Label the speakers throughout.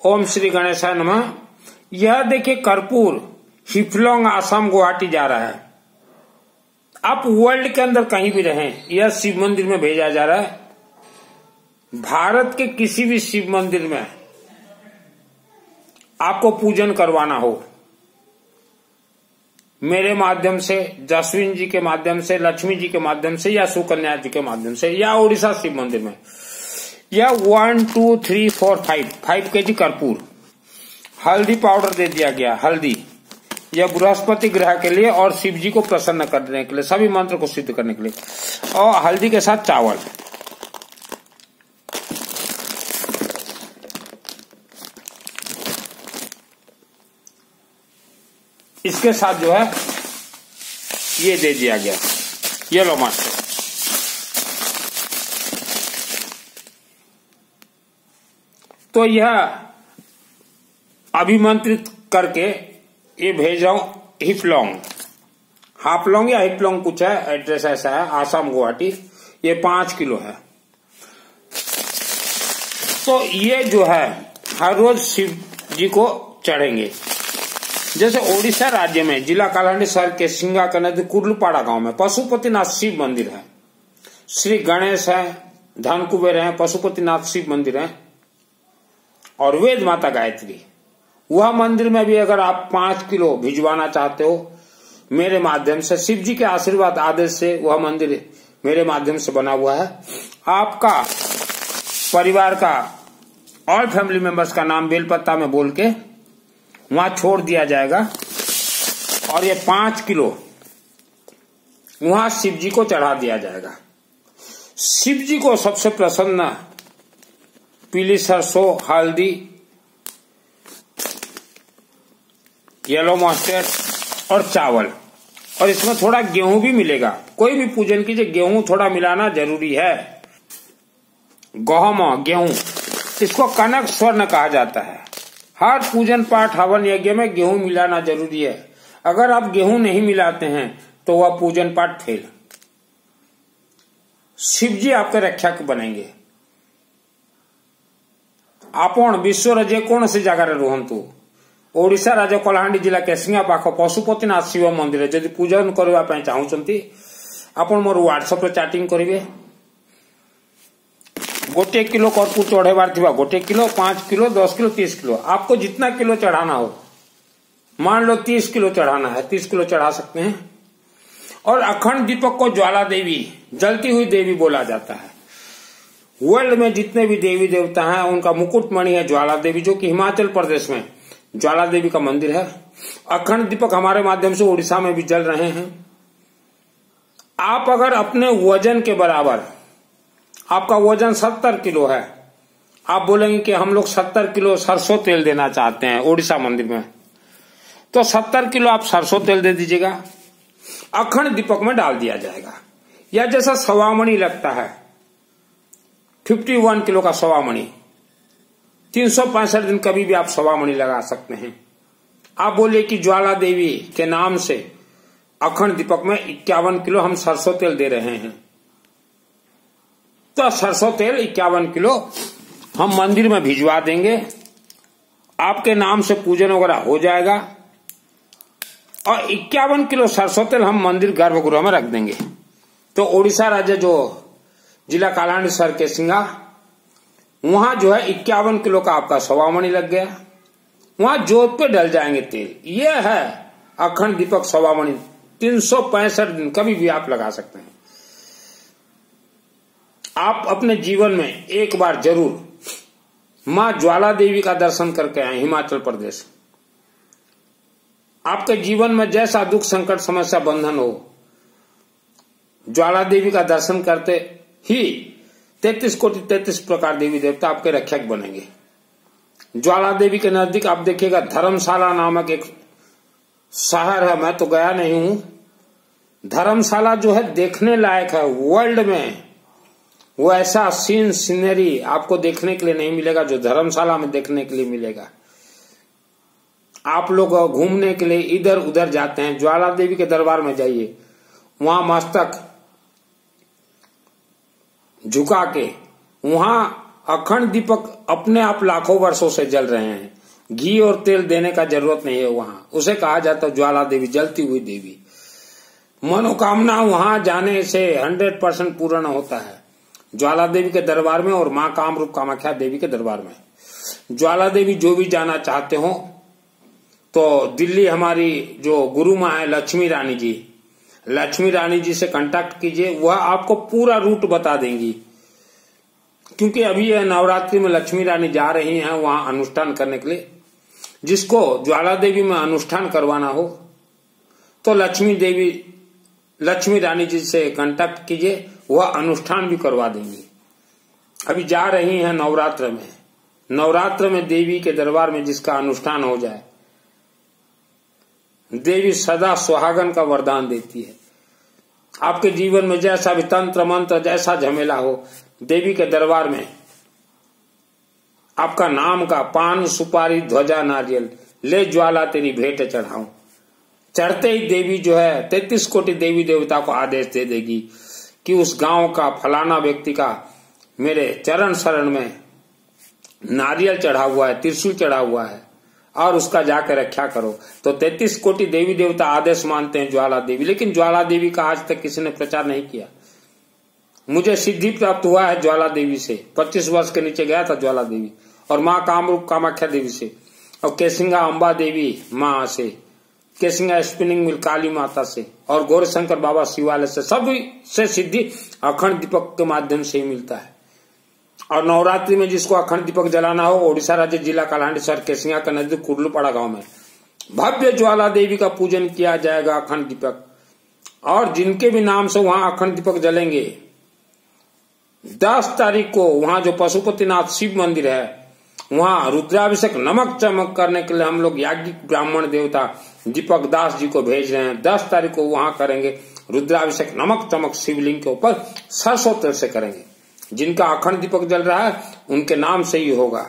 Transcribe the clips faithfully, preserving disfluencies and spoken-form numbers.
Speaker 1: ओम श्री गणेशाय नमः। यह देखिए कर्पूर हिफलोंग आसाम गुवाहाटी जा रहा है। आप वर्ल्ड के अंदर कहीं भी रहें, यह शिव मंदिर में भेजा जा रहा है। भारत के किसी भी शिव मंदिर में आपको पूजन करवाना हो, मेरे माध्यम से, जसविन जी के माध्यम से, लक्ष्मी जी के माध्यम से या सुकन्या जी के माध्यम से या उड़ीसा शिव मंदिर में, या one two three four five five K G कर्पूर, हल्दी पाउडर दे दिया गया। हल्दी यह बृहस्पति ग्रह के लिए और शिव जी को प्रसन्न करने के लिए, सभी मंत्र को सिद्ध करने के लिए, और हल्दी के साथ चावल। इसके साथ जो है ये दे दिया गया, ये लो मास्टर। तो यह अभिमंत्रित करके ये भेज रहा हूं हिफलोंग, हाफलोंग या हिफलोंग कुछ है, एड्रेस ऐसा है, आसाम गुवाहाटी। ये पांच किलो है। तो ये जो है हर रोज शिव जी को चढ़ेंगे। जैसे ओडिशा राज्य में जिला कालाहांडी शहर के सिंगा के नदी कुर्लुपाड़ा गांव में पशुपतिनाथ शिव मंदिर है। श्री गणेश है, धन कुबेर है, पशुपतिनाथ शिव मंदिर है और वेद माता गायत्री। वह मंदिर में भी अगर आप पांच किलो भिजवाना चाहते हो मेरे माध्यम से, शिव जी के आशीर्वाद आदेश से वह मंदिर मेरे माध्यम से बना हुआ है। आपका परिवार का और फैमिली मेंबर्स का नाम बेलपत्ता में बोल के वहां छोड़ दिया जाएगा और ये पांच किलो वहां शिव जी को चढ़ा दिया जाएगा। शिव जी को सबसे प्रसन्न पीली सरसों, हल्दी, येलो मस्टर्ड और चावल, और इसमें थोड़ा गेहूं भी मिलेगा। कोई भी पूजन कीजिए गेहूं थोड़ा मिलाना जरूरी है। गहम, गेहूं, इसको कनक स्वर्ण कहा जाता है। हर पूजन पाठ हवन यज्ञ में गेहूं मिलाना जरूरी है। अगर आप गेहूं नहीं मिलाते हैं तो वह पूजन पाठ फेल। शिव जी आपके रक्षक बनेंगे। आपण विश्व रजे कौन सी जगह रुहतु। ओडिशा राज्य कलाहांडी जिला केसिंगा पाख पशुपतिनाथ शिव मंदिर जदि पूजन करने चाहूंगी आपण मोर व्हाट्सएप चैटिंग करेंगे। गोटे किलो कर्पूर चढ़ेबार थी, गोटे किलो, पांच किलो, दस किलो, तीस किलो, आपको जितना किलो चढ़ाना हो। मान लो तीस किलो चढ़ाना है, तीस किलो चढ़ा सकते हैं। और अखंड दीपक को ज्वाला देवी, जलती हुई देवी बोला जाता है। वर्ल्ड में जितने भी देवी देवता हैं उनका मुकुटमणि है ज्वाला देवी, जो कि हिमाचल प्रदेश में ज्वाला देवी का मंदिर है। अखंड दीपक हमारे माध्यम से उड़ीसा में भी जल रहे हैं। आप अगर अपने वजन के बराबर, आपका वजन सत्तर किलो है, आप बोलेंगे कि हम लोग सत्तर किलो सरसों तेल देना चाहते हैं उड़ीसा मंदिर में, तो सत्तर किलो आप सरसों तेल दे दीजिएगा, अखंड दीपक में डाल दिया जाएगा। या जैसा सवामणि लगता है, इक्यावन किलो का सवामणि, तीन सौ पैंसठ दिन कभी भी आप सवामणि लगा सकते हैं। आप बोले कि ज्वाला देवी के नाम से अखंड दीपक में इक्यावन किलो हम सरसों तेल दे रहे हैं, तो सरसों तेल इक्यावन किलो हम मंदिर में भिजवा देंगे। आपके नाम से पूजन वगैरह हो जाएगा और इक्यावन किलो सरसों तेल हम मंदिर गर्भगृह में रख देंगे। तो ओडिशा राज्य जो जिला कालाहांडी शहर के सिंगा, वहां जो है इक्यावन किलो का आपका सवामणि लग गया, वहां जोत पे डल जाएंगे तेल। यह है अखंड दीपक सवामणि, तीन सौ पैंसठ दिन कभी भी आप लगा सकते हैं। आप अपने जीवन में एक बार जरूर मां ज्वाला देवी का दर्शन करके आए हिमाचल प्रदेश। आपके जीवन में जैसा दुख, संकट, समस्या, बंधन हो, ज्वाला देवी का दर्शन करते ही तैतीस कोटि तैतीस प्रकार देवी देवता आपके रक्षक बनेंगे। ज्वाला देवी के नजदीक आप देखिएगा धर्मशाला नामक एक शहर है, मैं तो गया नहीं हूं। धर्मशाला जो है देखने लायक है। वर्ल्ड में वो ऐसा सीन सीनरी आपको देखने के लिए नहीं मिलेगा जो धर्मशाला में देखने के लिए मिलेगा। आप लोग घूमने के लिए इधर उधर जाते हैं, ज्वाला देवी के दरबार में जाइए, वहां मस्तक झुका के वहां अखंड दीपक अपने आप लाखों वर्षों से जल रहे हैं। घी और तेल देने का जरूरत नहीं है वहां। उसे कहा जाता है ज्वाला देवी, जलती हुई देवी। मनोकामना वहां जाने से हंड्रेड परसेंट पूर्ण होता है ज्वाला देवी के दरबार में और मां कामरूप कामाख्या देवी के दरबार में। ज्वाला देवी जो भी जाना चाहते हो तो दिल्ली हमारी जो गुरु माँ है लक्ष्मी रानी जी, लक्ष्मी रानी जी से कांटेक्ट कीजिए, वह आपको पूरा रूट बता देंगी। क्योंकि अभी यह नवरात्रि में लक्ष्मी रानी जा रही हैं वहां अनुष्ठान करने के लिए। जिसको ज्वाला देवी में अनुष्ठान करवाना हो तो लक्ष्मी देवी लक्ष्मी रानी जी से कांटेक्ट कीजिए, वह अनुष्ठान भी करवा देंगी। अभी जा रही हैं नवरात्र में, नवरात्र में देवी के दरबार में जिसका अनुष्ठान हो जाए, देवी सदा सुहागन का वरदान देती है। आपके जीवन में जैसा भी तंत्र मंत्र जैसा झमेला हो, देवी के दरबार में आपका नाम का पान सुपारी ध्वजा नारियल ले ज्वाला तेरी भेंट चढ़ाऊं, चढ़ते ही देवी जो है तैतीस कोटि देवी देवता को आदेश दे देगी कि उस गांव का फलाना व्यक्ति का मेरे चरण शरण में नारियल चढ़ा हुआ है, त्रिशूल चढ़ा हुआ है और उसका जाकर रक्षा करो। तो तैतीस कोटि देवी देवता आदेश मानते हैं ज्वाला देवी। लेकिन ज्वाला देवी का आज तक किसी ने प्रचार नहीं किया। मुझे सिद्धि प्राप्त हुआ है ज्वाला देवी से, पच्चीस वर्ष के नीचे गया था ज्वाला देवी, और माँ कामरूप कामाख्या देवी से, और केसिंगा अम्बा देवी माँ से, केसिंगा स्पिनिंग मिल काली माता से, और गौरशंकर बाबा शिवालय से, सभी से सिद्धि अखंड दीपक के माध्यम से ही मिलता है। और नवरात्रि में जिसको अखंड दीपक जलाना हो, ओडिशा राज्य जिला कालाहांडी शहर केसिंगा के नजदीक कुर्लुपाड़ा गांव में भव्य ज्वाला देवी का पूजन किया जाएगा, अखंड दीपक। और जिनके भी नाम से वहां अखंड दीपक जलेंगे, दस तारीख को वहां जो पशुपतिनाथ शिव मंदिर है वहां रुद्राभिषेक नमक चमक करने के लिए हम लोग याज्ञिक ब्राह्मण देवता दीपक दास जी को भेज रहे हैं। दस तारीख को वहां करेंगे रुद्राभिषेक नमक चमक शिवलिंग के ऊपर सरसों तेल से करेंगे। जिनका अखंड दीपक जल रहा है उनके नाम से ही होगा।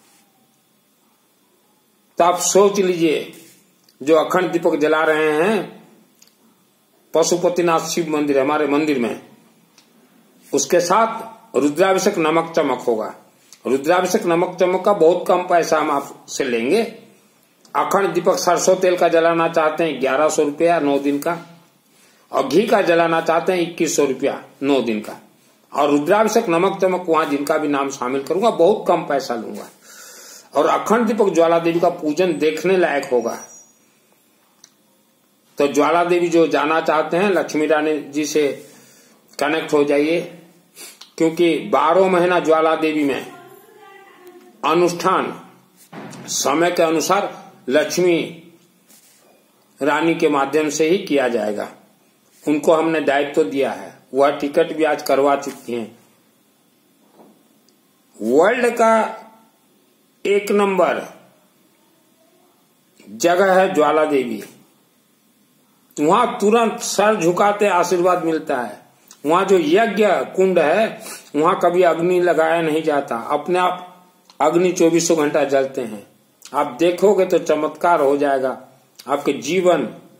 Speaker 1: तो आप सोच लीजिए, जो अखंड दीपक जला रहे हैं पशुपतिनाथ शिव मंदिर हमारे मंदिर में, उसके साथ रुद्राभिषेक नमक चमक होगा। रुद्राभिषेक नमक चमक का बहुत कम पैसा हम आपसे लेंगे। अखंड दीपक सरसों तेल का जलाना चाहते हैं ग्यारह सौ रुपया नौ दिन का, और घी का जलाना चाहते हैं इक्कीस सौ रुपया नौ दिन का। और रुद्राभिषेक नमक चमक वहां जिनका भी नाम शामिल करूंगा बहुत कम पैसा लूंगा। और अखंड दीपक ज्वाला देवी का पूजन देखने लायक होगा। तो ज्वाला देवी जो जाना चाहते हैं लक्ष्मी रानी जी से कनेक्ट हो जाइए, क्योंकि बारह महीना ज्वाला देवी में अनुष्ठान समय के अनुसार लक्ष्मी रानी के माध्यम से ही किया जाएगा। उनको हमने दायित्व दिया है, वह टिकट भी आज करवा चुकी हैं। वर्ल्ड का एक नंबर जगह है ज्वाला देवी। वहां तुरंत सर झुकाते आशीर्वाद मिलता है। वहां जो यज्ञ कुंड है वहां कभी अग्नि लगाया नहीं जाता, अपने आप अग्नि चौबीसों घंटा जलते हैं। आप देखोगे तो चमत्कार हो जाएगा, आपके जीवन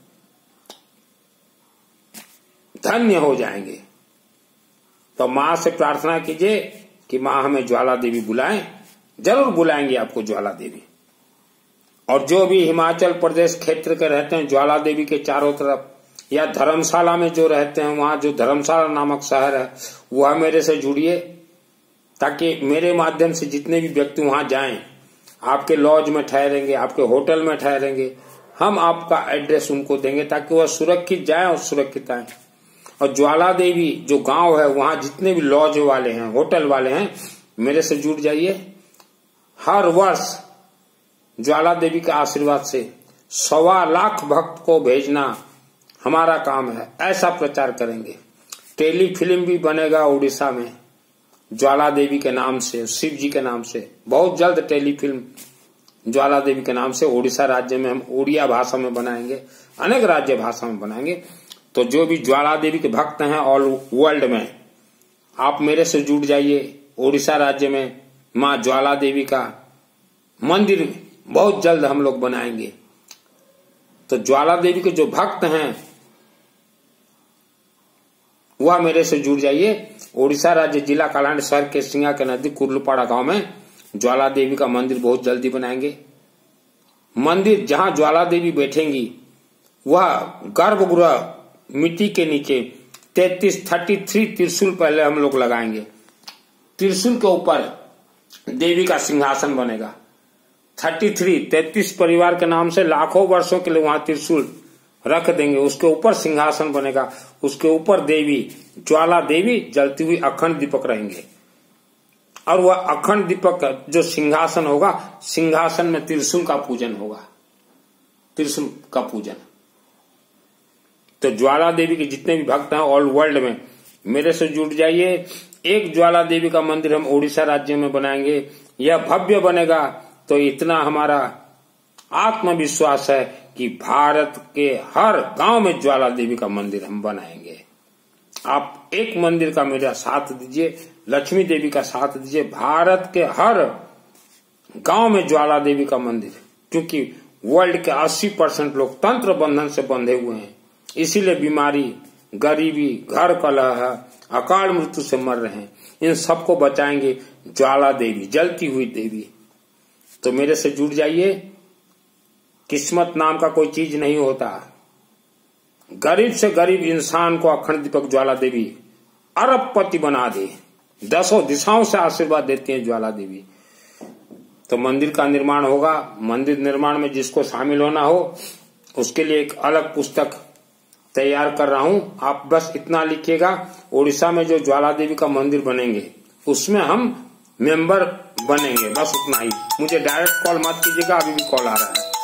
Speaker 1: धन्य हो जाएंगे। तो मां से प्रार्थना कीजिए कि मां हमें ज्वाला देवी बुलाएं, जरूर बुलाएंगे आपको ज्वाला देवी। और जो भी हिमाचल प्रदेश क्षेत्र के रहते हैं ज्वाला देवी के चारों तरफ, या धर्मशाला में जो रहते हैं वहां जो धर्मशाला नामक शहर है वह मेरे से जुड़िए, ताकि मेरे माध्यम से जितने भी व्यक्ति वहां जाएं, आपके लॉज में ठहरेंगे, आपके होटल में ठहरेंगे, हम आपका एड्रेस उनको देंगे ताकि वह सुरक्षित जाए और सुरक्षित आए। और ज्वाला देवी जो गांव है वहां जितने भी लॉज वाले हैं, होटल वाले हैं, मेरे से जुड़ जाइए। हर वर्ष ज्वाला देवी के आशीर्वाद से सवा लाख भक्त को भेजना हमारा काम है, ऐसा प्रचार करेंगे। टेली फिल्म भी बनेगा उड़ीसा में ज्वाला देवी के नाम से, शिव जी के नाम से। बहुत जल्द टेली फिल्म ज्वाला देवी के नाम से उड़ीसा राज्य में हम उड़िया भाषा में बनाएंगे, अनेक राज्य भाषा में बनाएंगे। तो जो भी ज्वाला देवी के भक्त हैं ऑल वर्ल्ड में, आप मेरे से जुड़ जाइए। उड़ीसा राज्य में माँ ज्वाला देवी का मंदिर बहुत जल्द हम लोग बनाएंगे। तो ज्वाला देवी के जो भक्त हैं वह मेरे से जुड़ जाइए। उड़ीसा राज्य जिला कालाहांडी शहर केसिंगा के नजदीक कुर्लुपाड़ा गांव में ज्वाला देवी का मंदिर बहुत जल्दी बनाएंगे। मंदिर जहां ज्वाला देवी बैठेंगी वह गर्भगृह मिट्टी के नीचे तैतीस थर्टी थ्री त्रिशूल पहले हम लोग लगाएंगे। त्रिशूल के ऊपर देवी का सिंहासन बनेगा। थर्टी थ्री तैतीस परिवार के नाम से लाखों वर्षों के लिए वहां त्रिशूल रख देंगे। उसके ऊपर सिंहासन बनेगा। उसके ऊपर देवी ज्वाला देवी जलती हुई अखंड दीपक रहेंगे। और वह अखंड दीपक जो सिंहासन होगा, सिंहासन में त्रिशूल का पूजन होगा। त्रिशूल का पूजन। तो ज्वाला देवी के जितने भी भक्त हैं ऑल वर्ल्ड में मेरे से जुड़ जाइए। एक ज्वाला देवी का मंदिर हम उड़ीसा राज्य में बनाएंगे। यह भव्य बनेगा। तो इतना हमारा आत्मविश्वास है कि भारत के हर गांव में ज्वाला देवी का मंदिर हम बनाएंगे। आप एक मंदिर का मेरा साथ दीजिए, लक्ष्मी देवी का साथ दीजिए। भारत के हर गांव में ज्वाला देवी का मंदिर, क्योंकि वर्ल्ड के अस्सी परसेंट लोग तंत्र बंधन से बंधे हुए हैं, इसीलिए बीमारी, गरीबी, घर कलह, अकाल मृत्यु से मर रहे हैं। इन सबको बचाएंगे ज्वाला देवी, जलती हुई देवी। तो मेरे से जुड़ जाइए। किस्मत नाम का कोई चीज नहीं होता। गरीब से गरीब इंसान को अखंड दीपक ज्वाला देवी अरबपति बना दे। दसों दिशाओं से आशीर्वाद देती हैं ज्वाला देवी। तो मंदिर का निर्माण होगा। मंदिर निर्माण में जिसको शामिल होना हो उसके लिए एक अलग पुस्तक तैयार कर रहा हूं। आप बस इतना लिखिएगा, ओडिशा में जो ज्वाला देवी का मंदिर बनेंगे उसमें हम मेंबर बनेंगे, बस उतना ही। मुझे डायरेक्ट कॉल मत कीजिएगा, अभी भी कॉल आ रहा है।